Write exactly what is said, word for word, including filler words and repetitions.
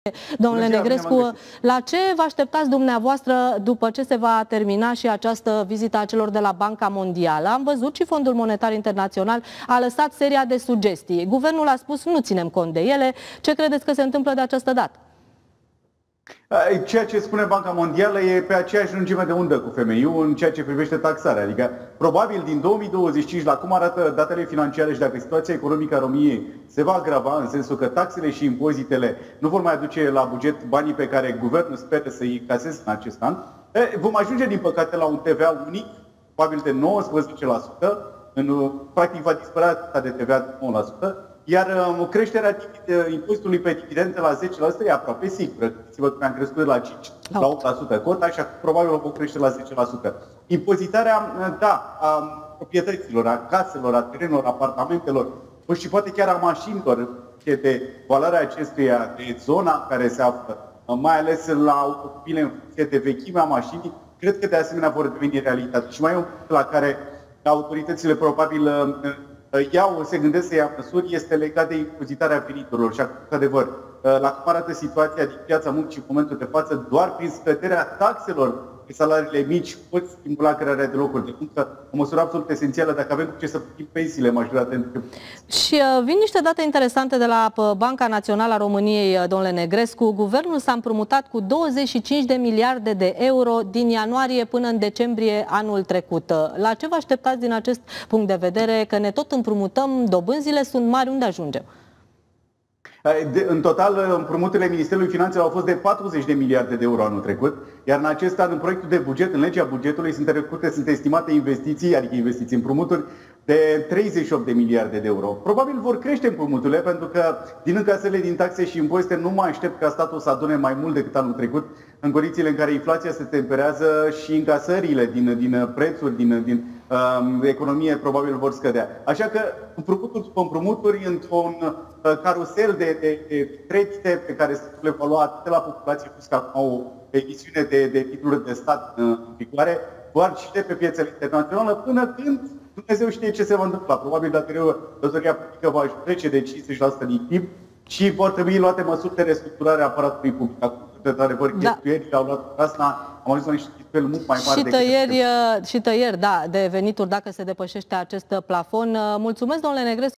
Domnule Negrescu, la ce vă așteptați dumneavoastră după ce se va termina și această vizită a celor de la Banca Mondială? Am văzut și Fondul Monetar Internațional a lăsat seria de sugestii. Guvernul a spus nu ținem cont de ele. Ce credeți că se întâmplă de această dată? Ceea ce spune Banca Mondială e pe aceeași lungime de undă cu F M I-ul în ceea ce privește taxarea. Adică, probabil din două mii douăzeci și cinci, la cum arată datele financiare și dacă situația economică a României se va agrava, în sensul că taxele și impozitele nu vor mai aduce la buget banii pe care guvernul speră să-i caseze în acest an, vom ajunge, din păcate, la un T V A unic, probabil de nouăsprezece la sută, în, practic va dispărea de T V A de nouă la sută, iar creșterea impozitului pe dividende la zece la sută e aproape sigură. Gândiți-vă că am crescut de la cinci la opt la sută cota și probabil o vom crește la zece la sută. Impozitarea, da, a proprietăților, a caselor, a terenurilor, a apartamentelor și poate chiar a mașinilor, de valoarea acestuia, de zona în care se află, mai ales la automobile în funcție de vechimea mașinii, cred că de asemenea vor deveni realitate. Și mai e un punct la care autoritățile probabil iau, se gândesc să ia măsuri, este legat de impozitarea veniturilor. Și, adevăr, la cum arată situația din piața muncii în momentul de față, doar prin scăderea taxelor pe salariile mici pot stimula crearea de locuri de muncă, o măsură absolut esențială dacă avem ce să plătim pensiile majoritatea. Și uh, vin niște date interesante de la Banca Națională a României, domnule Negrescu. Guvernul s-a împrumutat cu douăzeci și cinci de miliarde de euro din ianuarie până în decembrie anul trecut. La ce vă așteptați din acest punct de vedere, că ne tot împrumutăm, dobânzile sunt mari, unde ajungem? De, în total, împrumuturile Ministerului Finanțelor au fost de patruzeci de miliarde de euro anul trecut, iar în acest an, în proiectul de buget, în legea bugetului, sunt trecute, sunt estimate investiții, adică investiții împrumuturi, de treizeci și opt de miliarde de euro. Probabil vor crește împrumuturile, pentru că din încasările din taxe și impozite nu mă aștept ca statul să adune mai mult decât anul trecut, în condițiile în care inflația se temperează și încasările din, din prețuri, din, din um, economie probabil vor scădea. Așa că împrumuturi după împrumuturi, într-un uh, carusel de, de, de credite pe care se le va lua atât de la populație, plus că au o emisiune de, de titluri de stat în vigoare, doar și de pe piețele internaționale, până când Dumnezeu știe ce se va întâmpla. Probabil dacă datoria publică va trece de cincizeci la sută din P I B și vor trebui luate măsuri de restructurare a aparatului public. Acum, de adevăr, cheltuielile au luat casna, am ajuns la niște cheltuieli mult mai mari. Și tăieri, și tăieri, da, de venituri dacă se depășește acest plafon. Mulțumesc, domnule Negrescu.